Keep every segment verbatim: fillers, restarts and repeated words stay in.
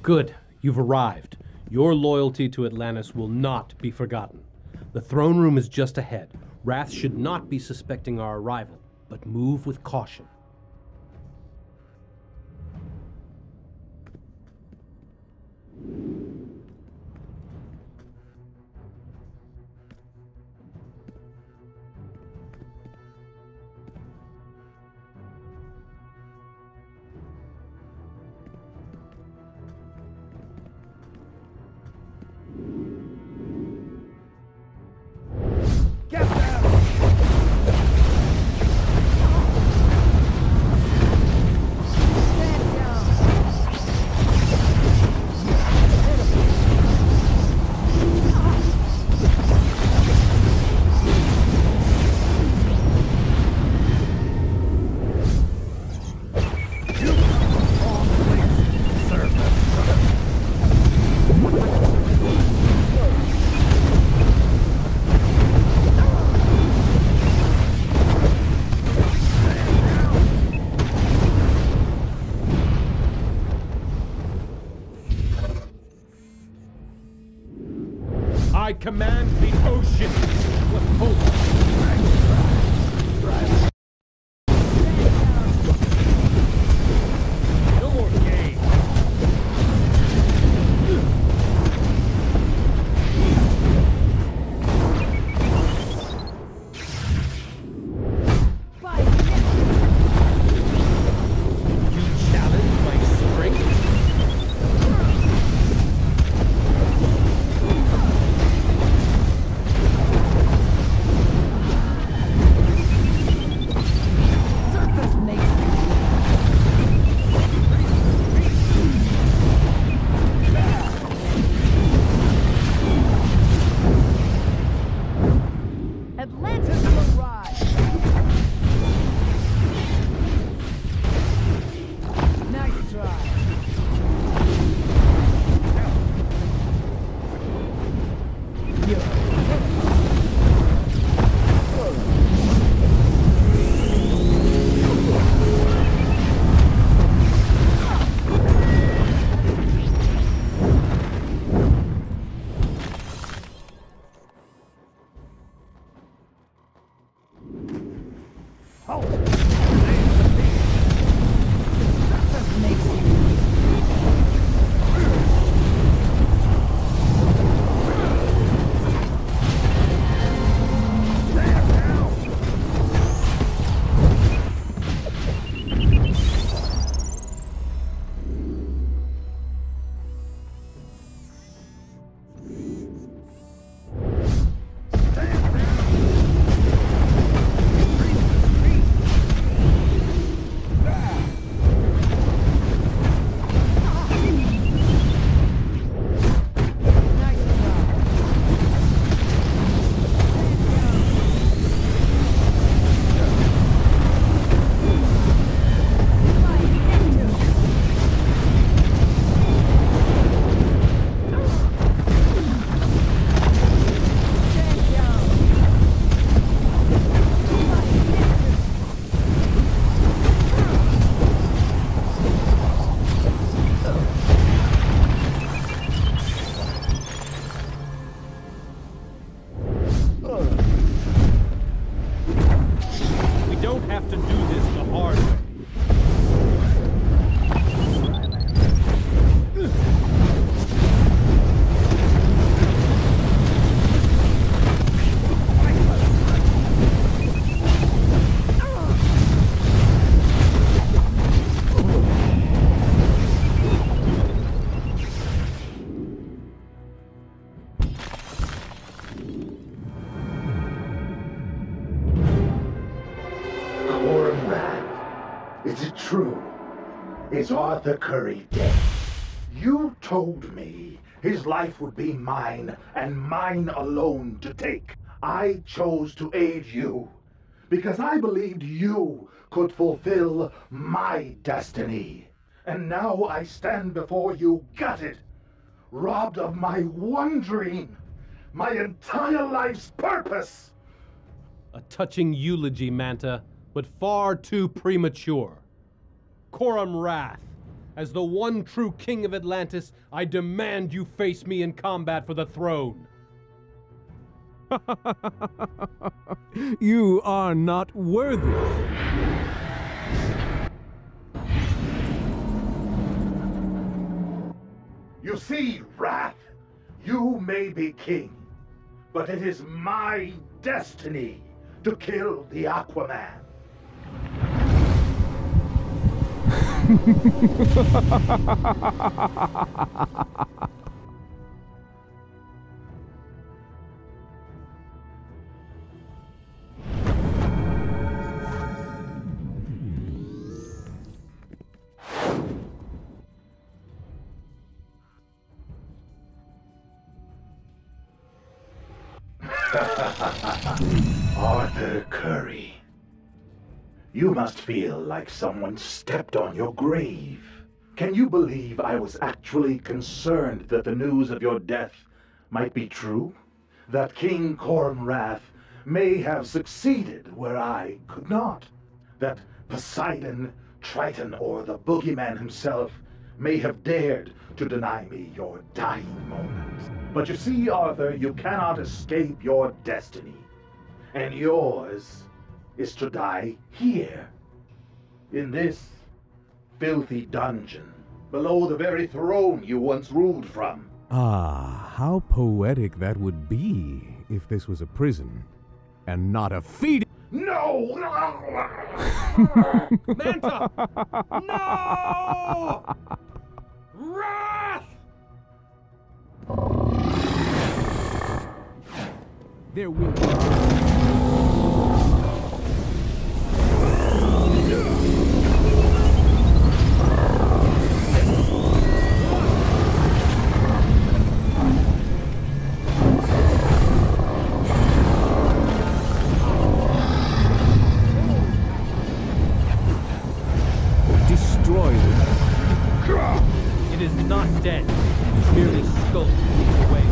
Good. You've arrived. Your loyalty to Atlantis will not be forgotten. The throne room is just ahead. Wrath should not be suspecting our arrival, but move with caution. I command the ocean with hope. No more game. You challenge my strength? Atlantis will rise! Nice try! We don't have to do this the hard way. Is it true? Is Arthur Curry dead? You told me his life would be mine, and mine alone to take. I chose to aid you, because I believed you could fulfill my destiny. And now I stand before you gutted, robbed of my one dream, my entire life's purpose. A touching eulogy, Manta, but far too premature. Coram Wrath, As the one true king of Atlantis, I demand you face me in combat for the throne. You are not worthy. You see, Wrath, you may be king, but it is my destiny to kill the Aquaman. Arthur Curry. You must feel like someone stepped on your grave. Can you believe I was actually concerned that the news of your death might be true? That King Cormwrath may have succeeded where I could not? That Poseidon, Triton, or the Boogeyman himself may have dared to deny me your dying moments? But you see, Arthur, you cannot escape your destiny. And yours is to die here, in this filthy dungeon, below the very throne you once ruled from. Ah, how poetic that would be if this was a prison and not a feed. No! Manta! No! Wrath! There will be. Destroy it. It is not dead. It's merely skulked away.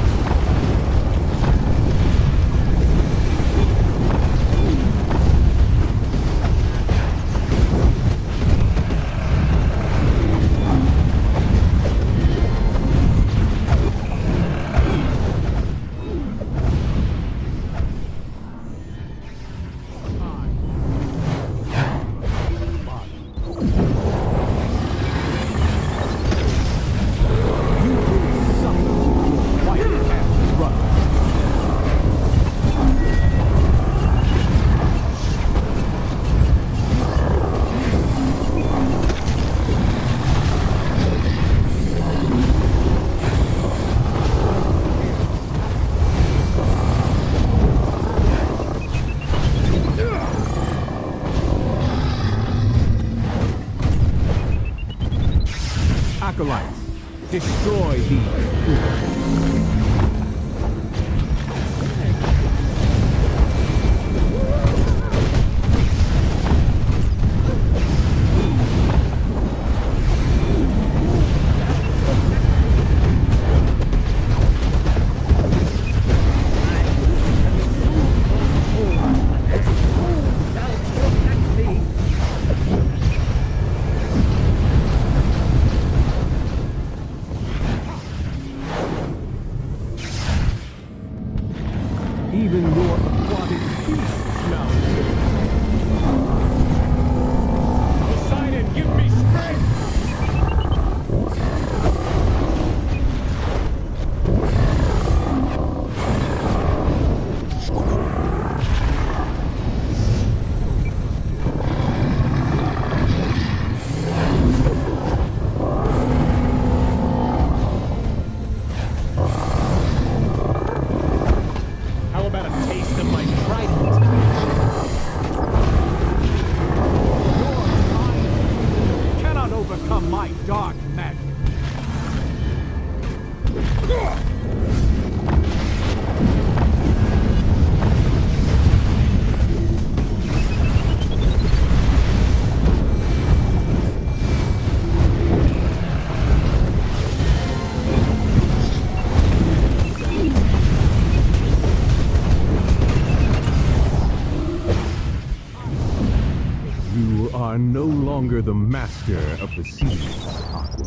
Acolytes, destroy these. Even your aquatic beasts now. Poseidon, give me strength! How about a taste of my trident? You cannot overcome my dark magic. You are no longer the master of the seas, Aquaman.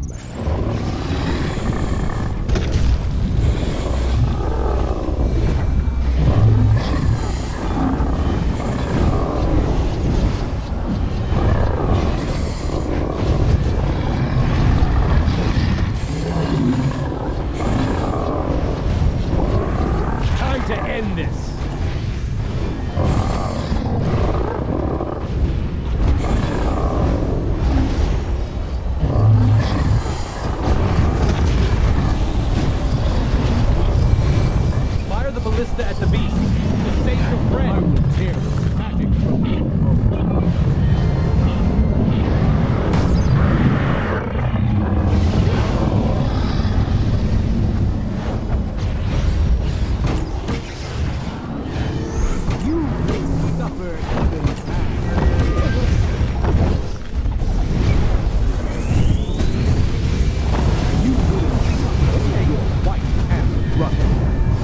Tear the magic from you. You will suffer even You will suffer your white hand brother.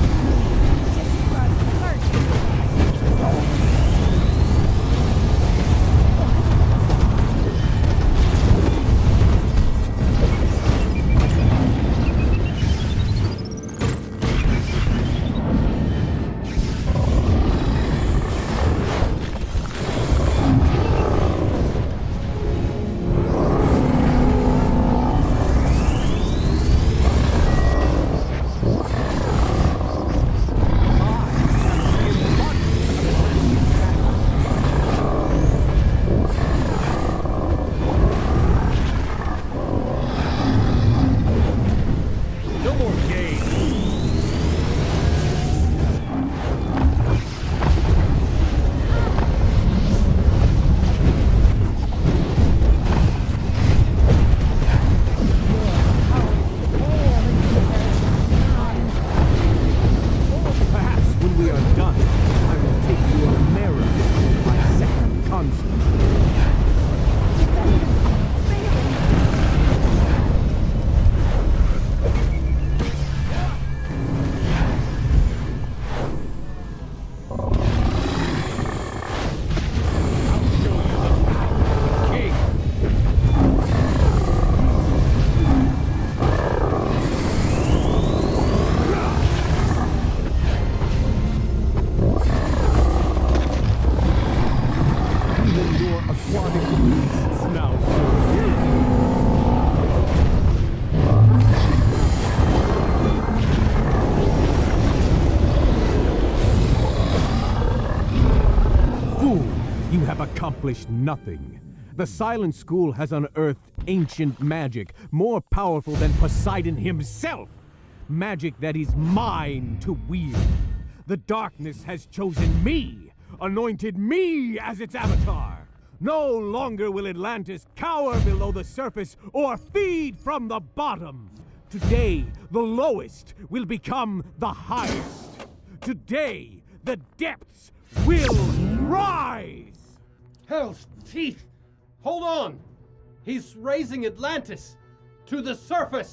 Accomplished nothing. The Silent School has unearthed ancient magic, more powerful than Poseidon himself. Magic that is mine to wield. The darkness has chosen me, anointed me as its avatar. No longer will Atlantis cower below the surface or feed from the bottom. Today, the lowest will become the highest. Today, the depths will rise! Hell's teeth! Hold on! He's raising Atlantis to the surface!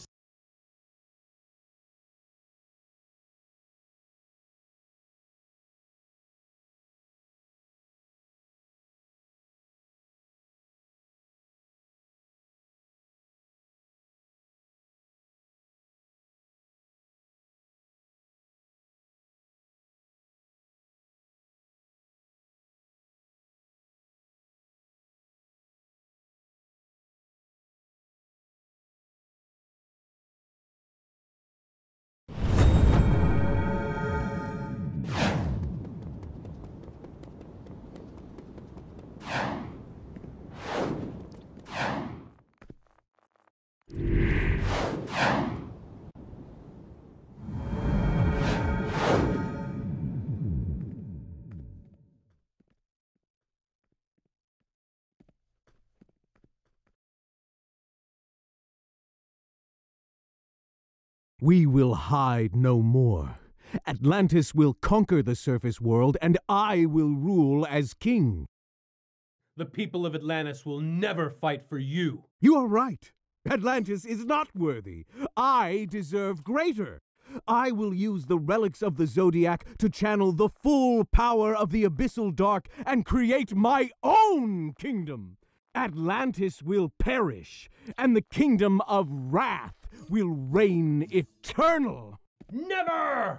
We will hide no more. Atlantis will conquer the surface world, and I will rule as king. The people of Atlantis will never fight for you. You are right. Atlantis is not worthy. I deserve greater. I will use the relics of the Zodiac to channel the full power of the Abyssal Dark and create my own kingdom. Atlantis will perish, and the kingdom of Wrath will reign eternal. Never!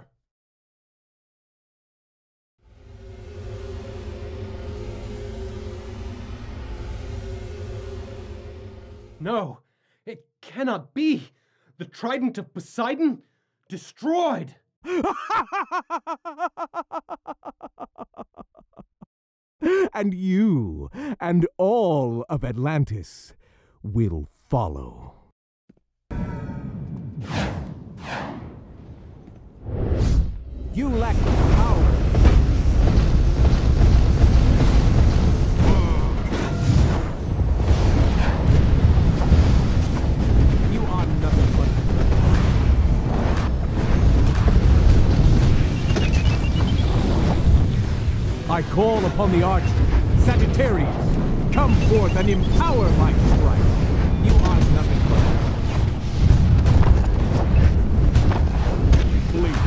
No, it cannot be. The trident of Poseidon destroyed. And you and all of Atlantis will follow. You lack the power. I call upon the arch Sagittarius. Come forth and empower my strike. You are nothing but please.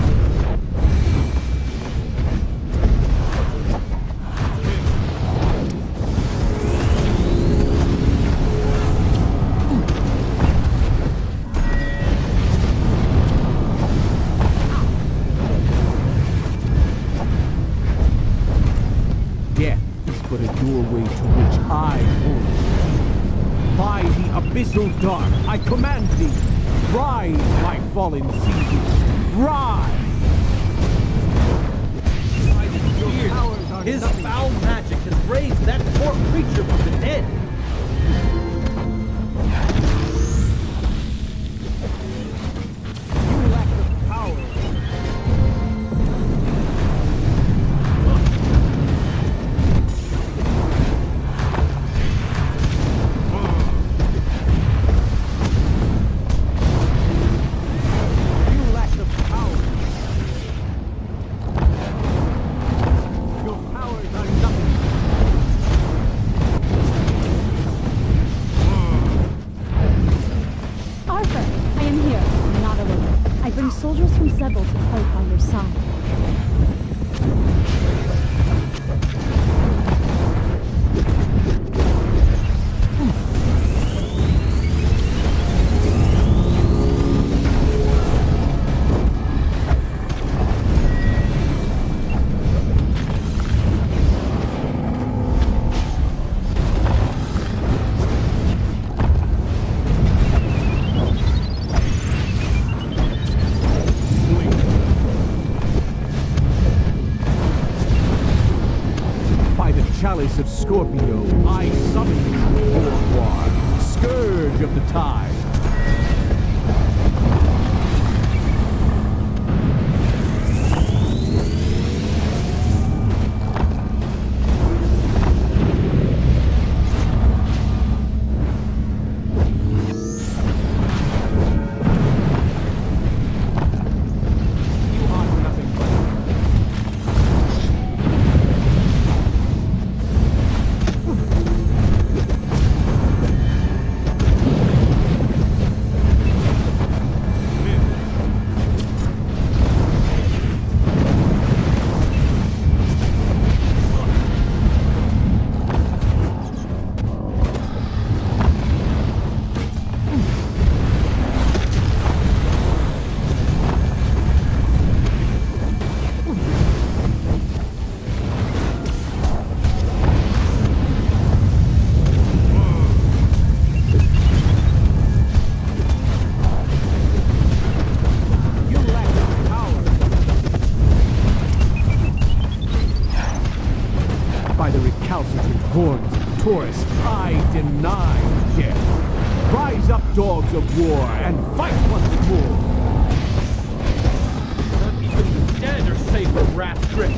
But a doorway to which I hold. By the abyssal dark, I command thee, rise, my fallen seasons, rise! His foul magic has raised that poor creature from the dead. You lack the power. Soldiers from Sebel to fight by your side. Chalice of Scorpio, I summon you, Orquar, scourge of the tide. Horns of Taurus, I deny death. Rise up, dogs of war, and fight once more. Not even the dead are safe from wrath grip.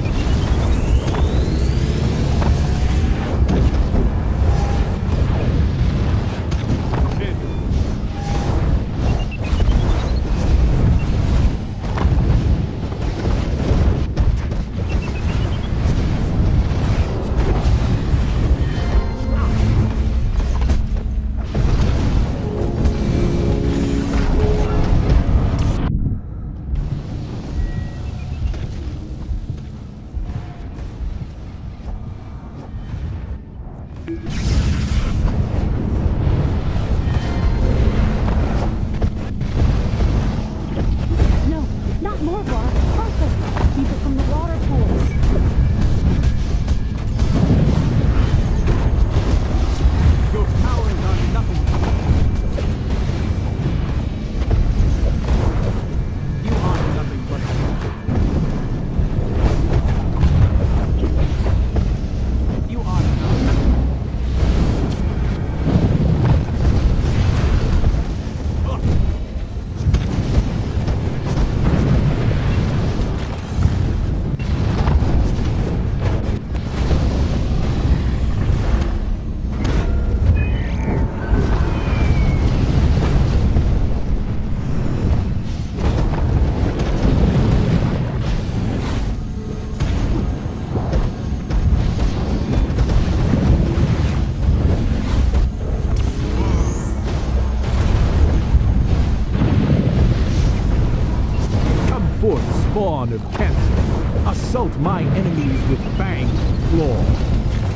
spawn of cancer. Assault my enemies with fanged claws.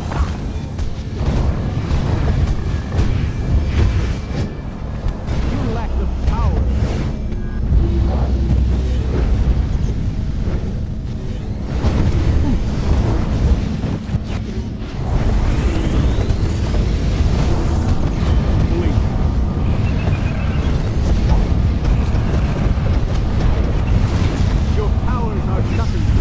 You lack the power. Your powers are nothing to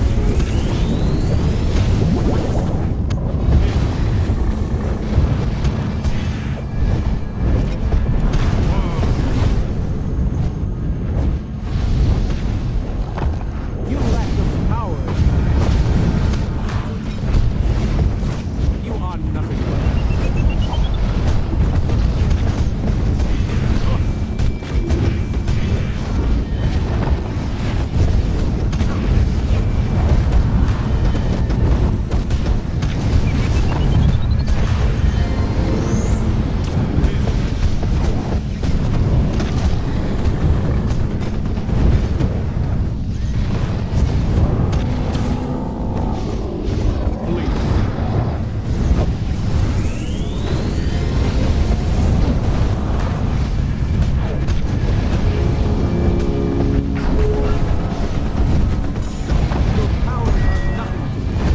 You lack the power. You are nothing but Your powers are nothing to me.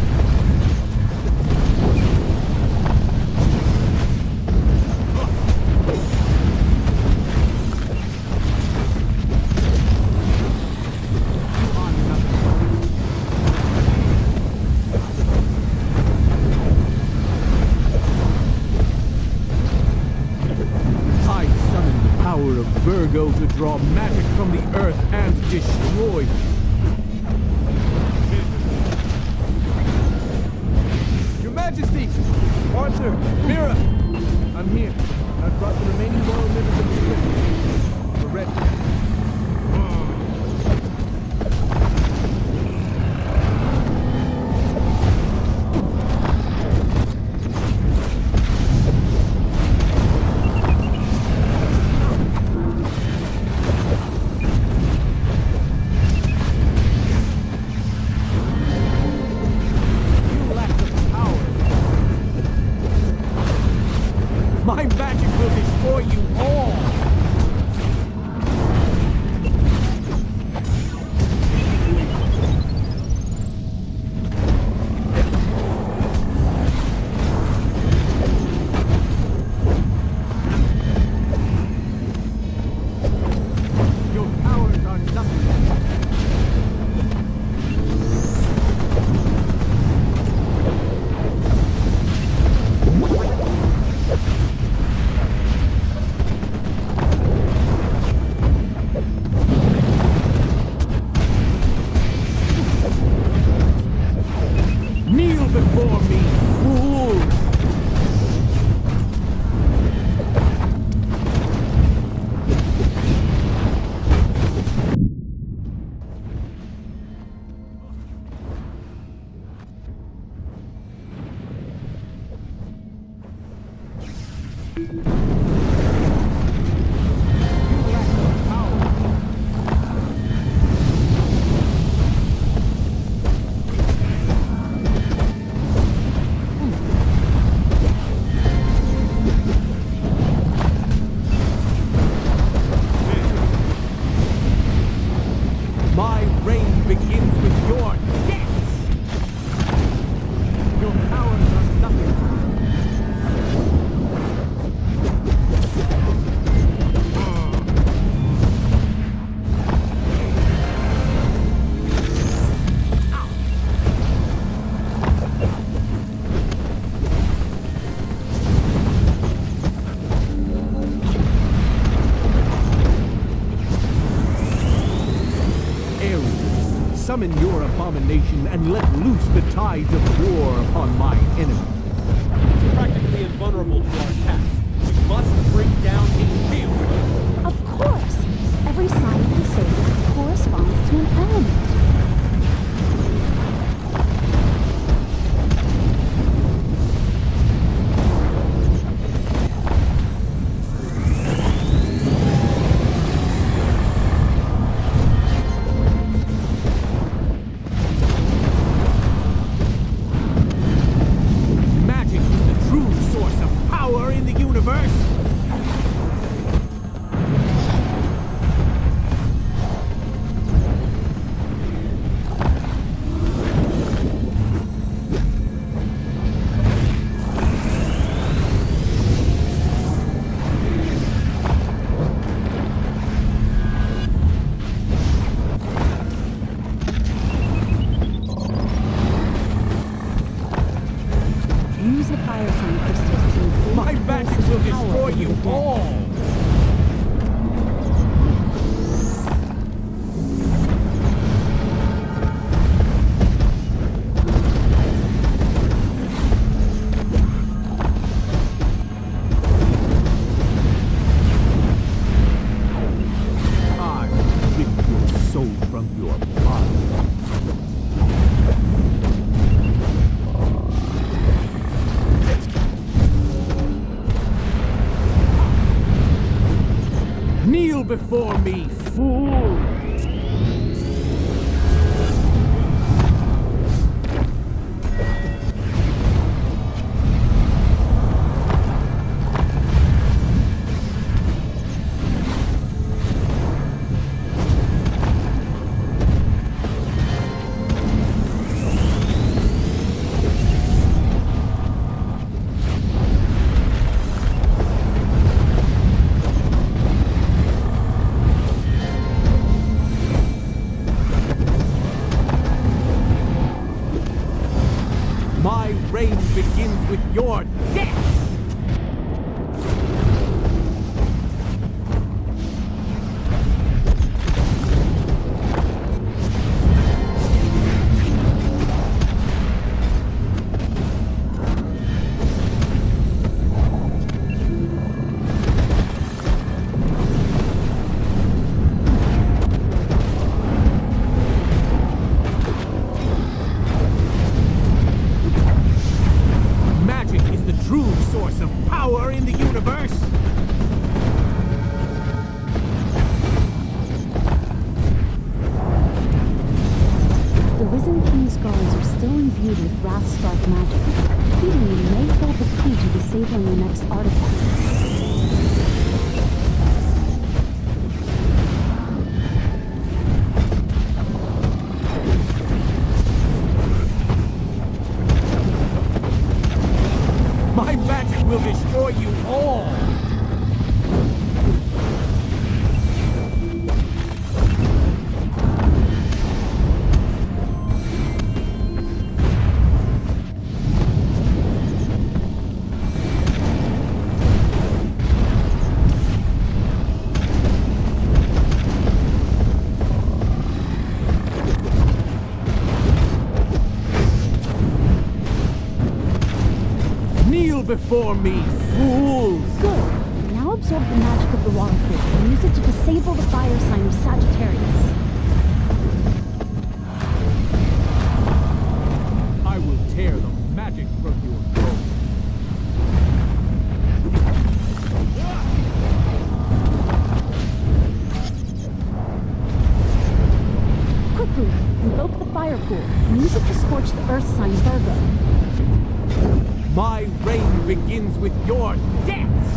You are nothing. I summon the power of Virgo to draw magic from the earth and destroy you. Your Majesty! Arthur! Mira! I'm here. I've brought the remaining royal members of the ship. We're ready. You lack the power. My magic will destroy you all. Your powers are nothing. Kneel before me, fools! You lack the power. My reign begins with your death! Your powers are nothing. Ares, summon your abomination and let loose the tides of war upon my enemy. It's practically invulnerable to our attacks. We must bring down a shield. Of course! Every sign of the savior corresponds to an element. the fire sign crystals to increase My the magic force's will power destroy over you the dead. all! I will rip your soul from your body. Kneel before me, fool! My reign begins with your death! Magic is the true source of power in the universe! The Risen King's guards are still imbued with Wrath's dark magic. Defeating them may hold the key to disabling the next artifact. My magic will destroy you all! Kneel before me, fools! Good. Now absorb the magic of the water pool and use it to disable the fire sign of Sagittarius. I will tear the magic from your bones. Quickly, invoke the fire pool and use it to scorch the earth sign Virgo. My reign begins with your deaths!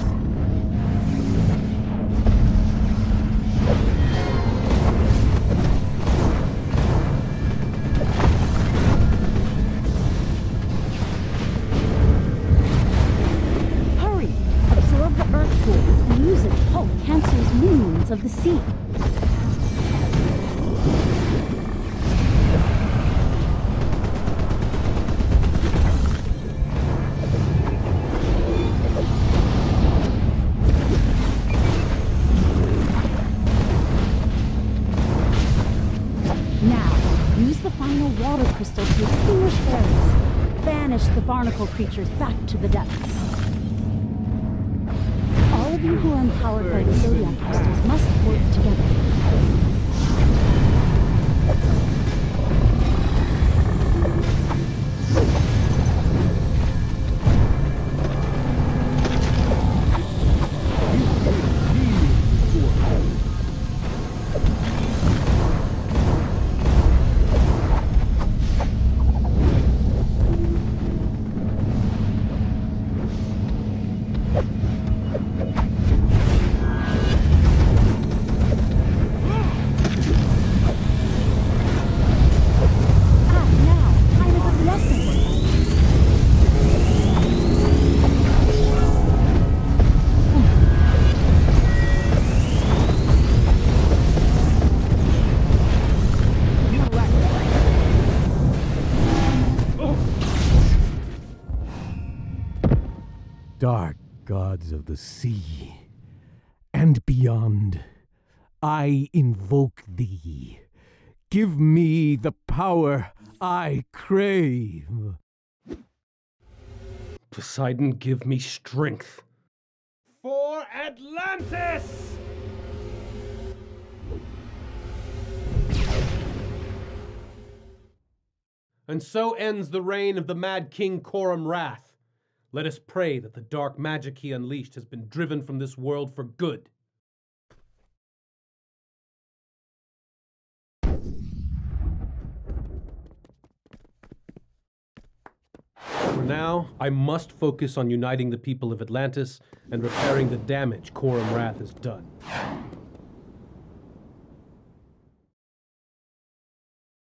Hurry! Absorb the earth pool and use it to help Cancer's minions of the sea. Now, use the final water crystal to extinguish Ares. Banish the barnacle creatures back to the depths. All of you who are empowered by the zodiac crystals must work together. Ah, now, time is of the essence. dark gods of the sea and beyond, I invoke thee. Give me the power I crave. Poseidon, give me strength. For Atlantis! And so ends the reign of the Mad King Coram Wrath. Let us pray that the dark magic he unleashed has been driven from this world for good. For now, I must focus on uniting the people of Atlantis and repairing the damage Coram Wrath has done.